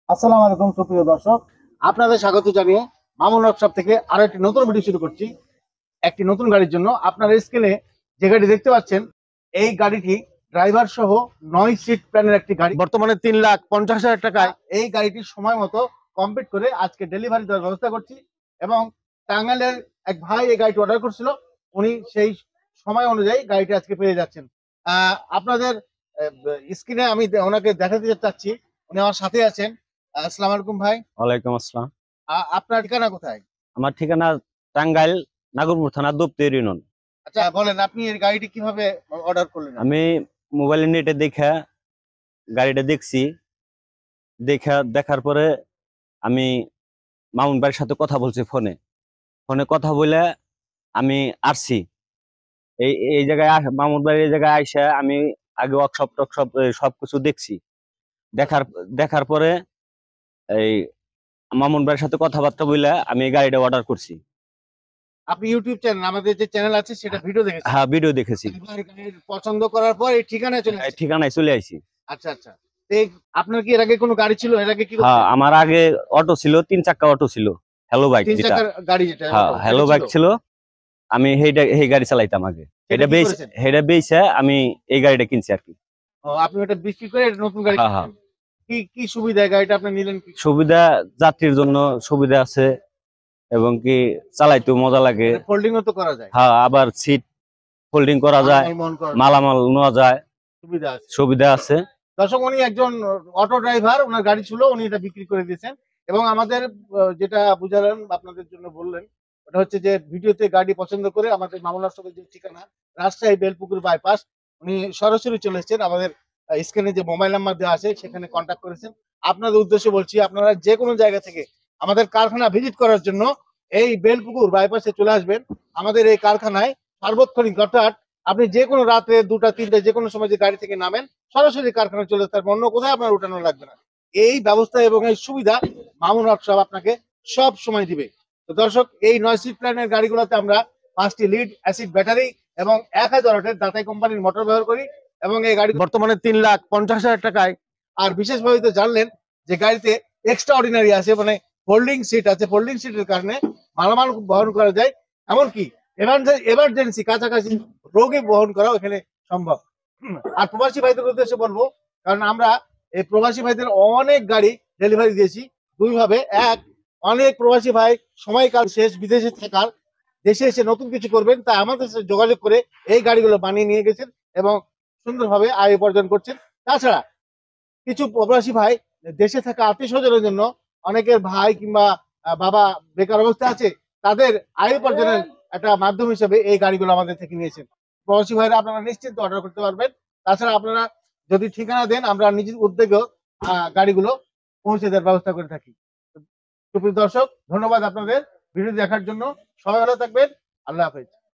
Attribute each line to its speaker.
Speaker 1: আসসালামু আলাইকুম সুপ্রিয় দর্শক, আপনাদের স্বাগত জানিয়ে মামুন ওয়ার্কশপ থেকে আরো একটি নতুন ভিডিও শুরু করছি। একটি নতুন গাড়ির জন্য আপনারা স্ক্রিনে যে গাড়ি দেখতে পাচ্ছেন, এই গাড়িটি ড্রাইভার সহ 9 সিট প্ল্যানের একটি গাড়ি। বর্তমানে 3,50,000 টাকায় এই গাড়িটি সময় মতো কমপ্লিট করে আজকে ডেলিভারি দেওয়ার ব্যবস্থা করছি। এবং টাঙ্গাইলের এক ভাই এই গাড়িটি অর্ডার করছিল, উনি সেই সময় অনুযায়ী গাড়িটি আজকে পেয়ে যাচ্ছেন। আপনাদের স্ক্রিনে আমি ওনাকে দেখাতে চাচ্ছি, উনি আমার সাথে আছেন। আসসালামু আলাইকুম ভাই।
Speaker 2: ওয়ালাইকুম আসসালাম।
Speaker 1: আপনার ঠিকানা কোথায়?
Speaker 2: আমার ঠিকানা টাঙ্গাইল নাগরপুর থানা দুপতের ইউনিয়ন।
Speaker 1: আচ্ছা বলেন, আপনি এই গাড়িটি কিভাবে অর্ডার করলেন?
Speaker 2: আমি মোবাইলে নেটে দেখা গাড়িটা দেখছি, দেখার পরে আমি মামুন ভাইয়ের সাথে কথা বলছি ফোনে ফোনে কথা বলে আমি আসছি এই এই জায়গায়। মামুন ভাইয়ের এই জায়গায় আইসা আমি আগে ওয়ার্কশপ টকশপ সবকিছু দেখছি। দেখার দেখার পরে এই মামুন ভাইয়ের সাথে কথাবার্তা বলে আমি এই গাড়িটা অর্ডার করছি।
Speaker 1: আপনি ইউটিউব চ্যানেল, আমাদের যে চ্যানেল আছে সেটা ভিডিও দেখেছেন?
Speaker 2: হ্যাঁ, ভিডিও দেখেছি।
Speaker 1: পছন্দ করার পর এই ঠিকানায় চলে আসেন?
Speaker 2: ঠিকানায় চলে আইছি।
Speaker 1: আচ্ছা আচ্ছা। আপনার কি এর আগে কোনো গাড়ি ছিল? এর আগে কি
Speaker 2: হ্যাঁ, আমার আগে অটো ছিল, 3 চাক্কা অটো ছিল, হ্যালো বাইক।
Speaker 1: 3
Speaker 2: যেটা
Speaker 1: চাকার গাড়ি, যেটা
Speaker 2: হ্যাঁ হ্যালো বাইক ছিল, আমি এই গাড়ি চালাইতাম আগে।
Speaker 1: সেটা কি করেছেন?
Speaker 2: এটা বেচে আমি এই গাড়িটা কিনছি আর কি।
Speaker 1: আপনি ওটা বিক্রি করে এটা নতুন গাড়ি
Speaker 2: হ্যাঁ হ্যাঁ।
Speaker 1: কিনছেন। কি কি সুবিধা গাড়িটা আপনি নিলেন? কি
Speaker 2: সুবিধা, যাত্রীর জন্য সুবিধা আছে এবং কি চালাইতেও মজা লাগে।
Speaker 1: ফোল্ডিং ও তো করা যায়?
Speaker 2: হ্যাঁ, আবার সিট ফোল্ডিং করা যায়, মালামাল নেওয়া যায়, সুবিধা আছে।
Speaker 1: দর্শক, উনি একজন অটো ড্রাইভার, ওনার গাড়ি ছিল, উনি এটা বিক্রি করে দিয়েছেন। এবং আমাদের যেটা বুঝালেন, আপনাদের জন্য বললেন, ওটা হচ্ছে যে ভিডিওতে গাড়ি পছন্দ করে আমাদের মামুন ওয়ার্কশপের যে ঠিকানা, রাজশাহী বেলপুকুর বাইপাস, উনি সরাসরি চলে এসেছেন। আমাদের স্ক্রিনে যে মোবাইল নাম্বার দেওয়া আছে সেখানে কন্ট্যাক্ট করেছেন। আপনাদের উদ্দেশ্যে বলছি, আপনারা যে কোনো জায়গা থেকে আমাদের কারখানা ভিজিট করার জন্য এই বেলপুকুর বাইপাসে চলে আসবেন। আমাদের এই কারখানায় সার্বক্ষণিক, অর্থাৎ আপনি যে কোনো রাতে 2টা 3টা যে কোনো সময় যে গাড়ি থেকে নামেন, সরাসরি কারখানায় চলে যেতে পারবেন, অন্য কোথায় আপনার উঠানো লাগবে না। এই ব্যবস্থা এবং এই সুবিধা মামুন ওয়ার্কশপ আপনাকে সব সময় দিবে। তো দর্শক, এই 9 সিট প্ল্যানের গাড়িগুলোতে আমরা 5টি লিড অ্যাসিড ব্যাটারি এবং 1000 ওয়াটের দাতাই কোম্পানির মোটর ব্যবহার করি। এবং এই গাড়ি বর্তমানে 3,50,000 টাকায়। আর বিশেষভাবে তো জানলেন যে গাড়িতে এক্সট্রা অর্ডিনারি আছে, মানে ফোল্ডিং সিট আছে। ফোল্ডিং সিটের কারণে মালামাল বহন করা যায়, এমনকি এমার্জেন্সি কাছাকাছি রোগী বহন করাও এখানে সম্ভব। আর প্রবাসী ভাইদের উদ্দেশ্যে বলবো, কারণ আমরা এই প্রবাসী ভাইদের অনেক গাড়ি ডেলিভারি দিয়েছি দুই ভাবে। অনেক প্রবাসী ভাই সময়কাল শেষ, বিদেশে থাকার, দেশে এসে নতুন কিছু করবেন, তাই আমাদের সাথে যোগাযোগ করে এই গাড়িগুলো বানিয়ে নিয়ে গেছেন এবং সুন্দরভাবে আয় উপার্জন করছেন। তাছাড়া কিছু প্রবাসী ভাই দেশে থাকা আত্মীয় স্বজনের জন্য, অনেকের ভাই কিংবা বাবা বেকার অবস্থায় আছে, তাদের আয় উপার্জনের একটা মাধ্যম হিসেবে এই গাড়িগুলো আমাদের থেকে নিয়েছেন। প্রবাসী ভাইরা আপনারা নিশ্চিন্ত অর্ডার করতে পারবেন। তাছাড়া আপনারা যদি ঠিকানা দেন, আমরা নিজের উদ্যোগেও গাড়িগুলো পৌঁছে দেওয়ার ব্যবস্থা করে থাকি। সুপ্রিয় দর্শক, ধন্যবাদ আপনাদের ভিডিও দেখার জন্য। সবাই ভালো থাকবেন। আল্লাহ হাফেজ।